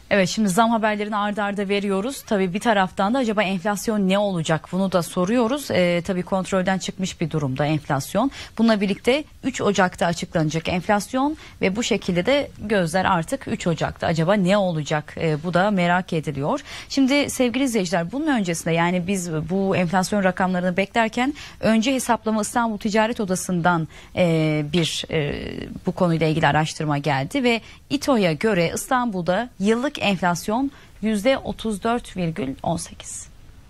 Evet, şimdi zam haberlerini arda arda veriyoruz. Tabii bir taraftan da acaba enflasyon ne olacak bunu da soruyoruz. Tabii kontrolden çıkmış bir durumda enflasyon. Bununla birlikte 3 Ocak'ta açıklanacak enflasyon ve bu şekilde de gözler artık 3 Ocak'ta acaba ne olacak, bu da merak ediliyor. Şimdi sevgili izleyiciler, bunun öncesinde yani biz bu enflasyon rakamlarını beklerken önce hesaplama İstanbul Ticaret Odası'ndan bu konuyla ilgili araştırma geldi ve İTO'ya göre İstanbul'da yıllık enflasyon %34,18.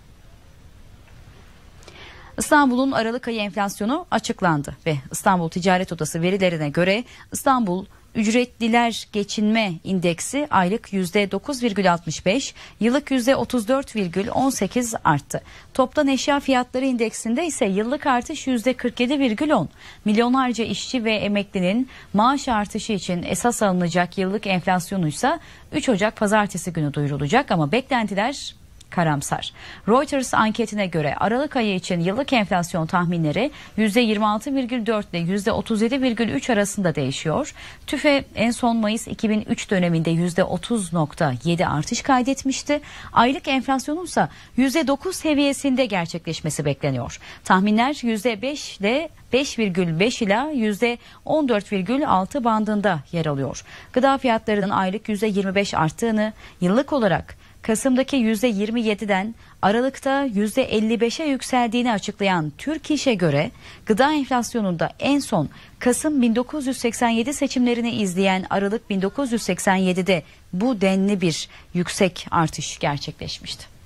İstanbul'un Aralık ayı enflasyonu açıklandı ve İstanbul Ticaret Odası verilerine göre İstanbul Ücretliler Geçinme İndeksi aylık %9,65, yıllık %34,18 arttı. Toptan eşya fiyatları indeksinde ise yıllık artış %47,10. Milyonlarca işçi ve emeklinin maaş artışı için esas alınacak yıllık enflasyonuysa 3 Ocak pazartesi günü duyurulacak ama beklentiler karamsar. Reuters anketine göre Aralık ayı için yıllık enflasyon tahminleri %26,4 ile %37,3 arasında değişiyor. TÜFE en son Mayıs 2003 döneminde %30,7 artış kaydetmişti. Aylık enflasyonun ise %9 seviyesinde gerçekleşmesi bekleniyor. Tahminler %5 ile 5,5 ila %14,6 bandında yer alıyor. Gıda fiyatlarının aylık %25 arttığını, yıllık olarak Kasım'daki %27'den Aralık'ta %55'e yükseldiğini açıklayan Türk İş'e göre gıda enflasyonunda en son Kasım 1987 seçimlerini izleyen Aralık 1987'de bu denli bir yüksek artış gerçekleşmişti.